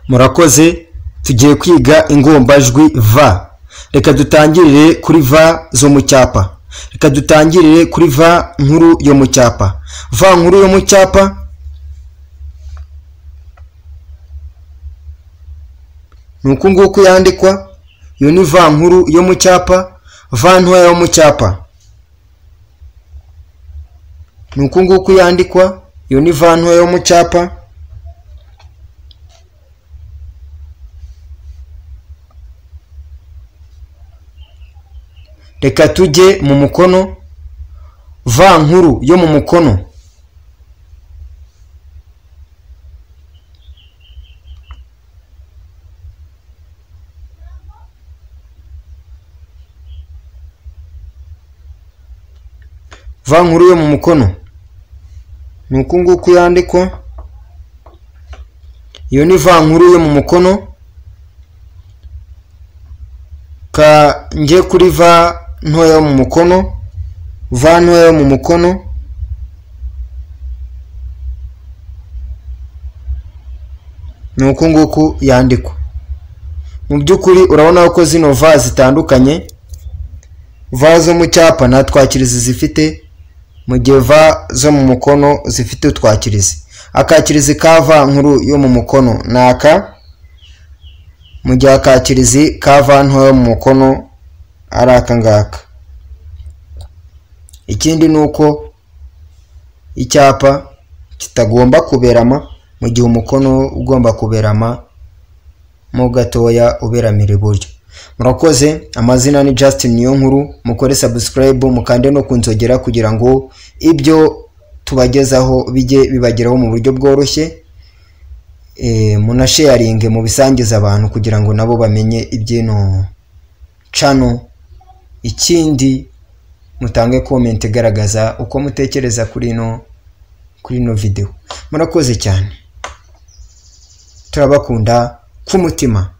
Murakoze, tugiye kwiga ingombajwi v. Reka dutangirire kuri v zo mu cyapa. Reka dutangirire kuri v nkuru yo mu cyapa. V nkuru yo mu cyapa nuko nguko yandikwa. Iyo ni v nkuru yo mu cyapa. V ntoya yo mu cyapa nuko nguko yandikwa. Iyo ni v ntoya yo mu cyapa. Reka tujye mu mukono. V nkuru yo mu mukono V nkuru yo mu mukono nuko nguko yandikwa. Iyo ni V nkuru yo mu mukono. Ka nje kuri V ntoya yo mu mukono. V ntoya yo mu mukono nuko nguko yandikwa. Mu byukuri urabona ko zino V zitandukanye. V zo mu cyapa nta twakirizi zifite, mu gihe V zo mu mukono zifite utwakirizi. Akakirizi ka V nkuru yo mu mukono naka, mu gihe akakirizi ka V ntoya yo mu mukono ari aka ngaka. Ikindi nuko icyapa kitagomba kuberama, mu gihe umukono ugomba kuberama mo gatoya uberamira iburyo. Murakoze, amazina ni Justin Niyonkuru. Mukore subscribe, mukande no kunzogera kugira ngo ibyo tubagezaho bijye bibageraho mu buryo bworoshye. Munasharinge mu bisangiza abantu kugira ngo nabo bamenye ibyino channel. Ikindi mutange comment igaragaza uko mutekereza kuri no video. Murakoze cyane, turabakunda ku mutima.